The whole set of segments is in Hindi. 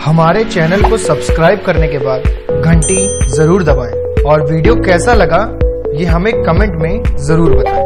हमारे चैनल को सब्सक्राइब करने के बाद घंटी जरूर दबाएं और वीडियो कैसा लगा ये हमें कमेंट में जरूर बताएं।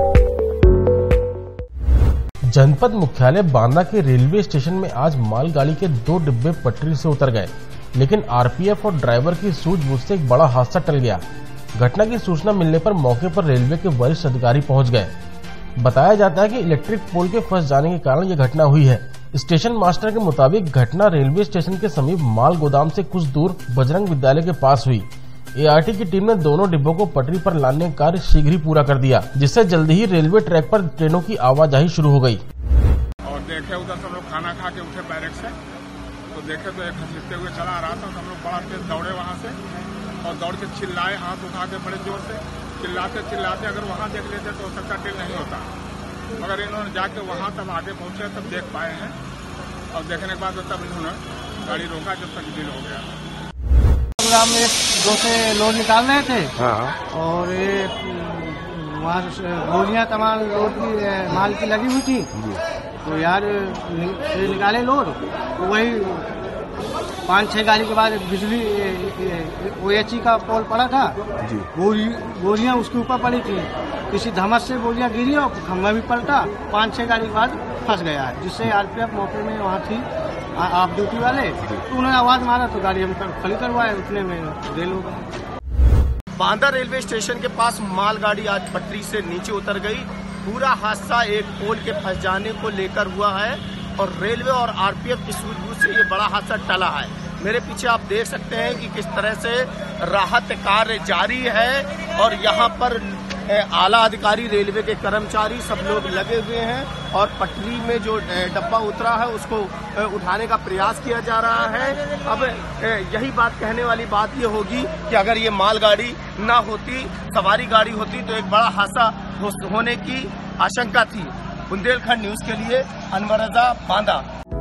जनपद मुख्यालय बांदा के रेलवे स्टेशन में आज मालगाड़ी के 2 डिब्बे पटरी से उतर गए, लेकिन आरपीएफ और ड्राइवर की सूझबूझ से एक बड़ा हादसा टल गया। घटना की सूचना मिलने पर मौके पर रेलवे के वरिष्ठ अधिकारी पहुंच गए। बताया जाता है कि इलेक्ट्रिक पोल के फंस जाने के कारण यह घटना हुई है। स्टेशन मास्टर के मुताबिक घटना रेलवे स्टेशन के समीप माल गोदाम से कुछ दूर बजरंग विद्यालय के पास हुई। एआरटी की टीम ने दोनों डिब्बों को पटरी पर लाने का कार्य शीघ्र ही पूरा कर दिया, जिससे जल्दी ही रेलवे ट्रैक पर ट्रेनों की आवाजाही शुरू हो गई। और देखे उधर सब लोग खाना खा के उठे बैरक से, तो देखे तो एक हंसते हुए चला आ रहा था। हम लोग बड़ा तेज दौड़े वहाँ से और दौड़ के चिल्लाए, हाथ उठा के बड़े जोर से चिल्लाते चिल्लाते अगर वहाँ देख लेते तो उसका डील नहीं होता, मगर इन्होंने जाके वहाँ तब आगे पहुंचे तब देख पाए हैं। और देखने के बाद तब इन्होंने गाड़ी रोका जब तक डील हो गया। हम एक 2 से लोड निकाल रहे थे। हाँ। और ये वहाँ बोरियाँ तमाम लोड की माल की लगी हुई थी, तो यार से निकाले लोड, तो वही 5-6 गाड़ी के बाद बिजली OHE का पोल पड़ा था, बोरियाँ उसके ऊपर पड़ी थी। किसी धमक से बोरियाँ गिरी और खंभा भी पलटा, 5-6 गाड़ी के बाद फंस गया है, जिससे आरपीएफ मौके में वहाँ थी आप ड्यूटी वाले, तो उन्होंने आवाज मारा तो गाड़ी हम खड़ी करवाए, उतने में रेल हो गया। बांदा रेलवे स्टेशन के पास मालगाड़ी आज पटरी से नीचे उतर गई। पूरा हादसा एक पोल के फंस जाने को लेकर हुआ है और रेलवे और आरपीएफ की सूझबूझ से ये बड़ा हादसा टला है। मेरे पीछे आप देख सकते हैं कि किस तरह से राहत कार्य जारी है और यहाँ पर आला अधिकारी, रेलवे के कर्मचारी सब लोग लगे हुए हैं और पटरी में जो डब्बा उतरा है उसको उठाने का प्रयास किया जा रहा है। अब यही बात कहने वाली बात ये होगी कि अगर ये मालगाड़ी ना होती, सवारी गाड़ी होती, तो एक बड़ा हादसा होने की आशंका थी। बुंदेलखंड न्यूज के लिए अनवर रजा, बांदा।